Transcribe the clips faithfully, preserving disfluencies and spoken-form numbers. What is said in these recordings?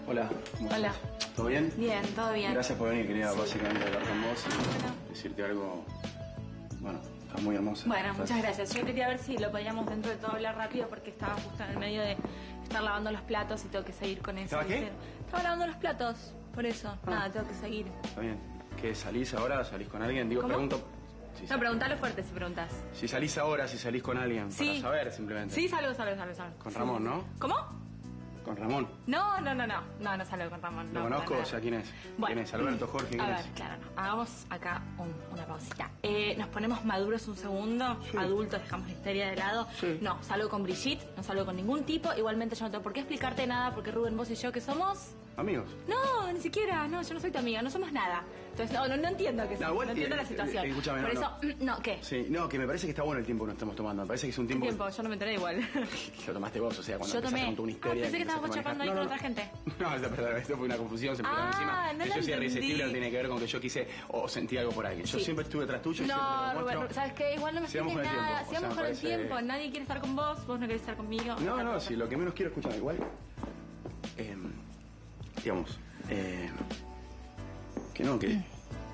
Hola. ¿Cómo Hola. estás? ¿Todo bien? Bien, todo bien. Gracias por venir. Quería Sí. básicamente hablar con vos y Bueno. decirte algo. Bueno, estás muy hermosa. Bueno, ¿Estás? muchas gracias. Yo quería ver si lo podíamos dentro de todo hablar rápido porque estaba justo en el medio de estar lavando los platos y tengo que seguir con eso. ¿Estaba qué? ¿viste? Estaba lavando los platos, por eso. Ah. Nada, tengo que seguir. Está bien. ¿Qué, salís ahora? ¿Salís con alguien? Digo, ¿Cómo? pregunto... Si, No, preguntalo fuerte si preguntas. si salís ahora, si salís con alguien. Sí. Para saber, simplemente. Sí, salgo, salgo, salgo, salgo. Con Sí, Ramón, sí, sí. ¿no? ¿Cómo? Con Ramón. No, no, no, no. No, no salgo con Ramón. ¿Lo no, conozco? para O sea, ¿quién es? Bueno. ¿Quién es? ¿Alberto, Jorge? ¿Quién A es? ver, claro, no. Hagamos acá un- una pausita. Eh, nos ponemos maduros un segundo, Sí. adultos, dejamos la histeria de lado. Sí. No, salgo con Brigitte, no salgo con ningún tipo. Igualmente yo no tengo por qué explicarte nada porque Rubén, vos y yo, ¿qué somos? Amigos. No, ni siquiera, no, yo no soy tu amiga, no somos nada. Entonces, no, no, no entiendo qué No, no, igual, entiendo eh, la situación. eh, escúchame, por no, eso, no, ¿qué? Sí, no, que me parece que está bueno el tiempo que nos estamos tomando. Me parece que es un ¿Qué tiempo... tiempo? Yo no me enteré igual. Que lo tomaste vos, o sea, cuando Yo empezaste tomé. con tu una Ah, histeria... pensé que estábamos empezaste a chapando ahí manejar- con No, otra gente. No, no, perdón, esto fue una confusión, se me pusieron Ah, encima. no Que lo yo sea entendí. irresistible no tiene que ver con que yo quise o sentí algo por alguien. Yo Sí. siempre estuve tras tuyo y siempre te No, lo Rubén, muestro. ¿sabes qué? Igual no me Sigamos expliques con el nada. tiempo, o sea, Sigamos me con el parece- tiempo. Nadie quiere estar con vos, vos no querés estar conmigo. No, Otra no, cosa. si lo que menos quiero escuchar, igual. Eh, digamos, eh, que no, que.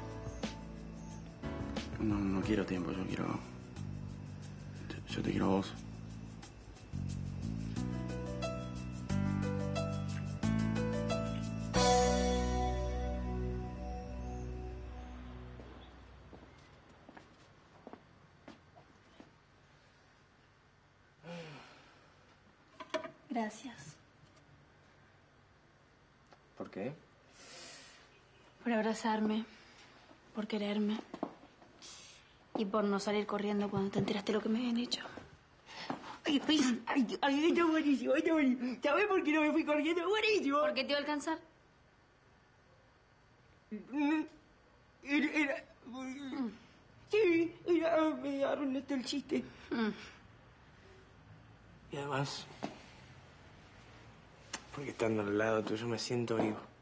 No, no quiero tiempo, yo quiero. Yo te quiero a vos. Gracias ¿Por qué? por abrazarme, por quererme y por no salir corriendo cuando te enteraste lo que me habían hecho. Ay, ay, ay, ay, está buenísimo, está buenísimo. ¿Sabés por qué no me fui corriendo? Buenísimo. ¿Por qué te iba a alcanzar? Mm, Era, era... Sí, era... Me arruinaste el chiste. Mm. Y además, porque estando al lado tuyo me siento vivo.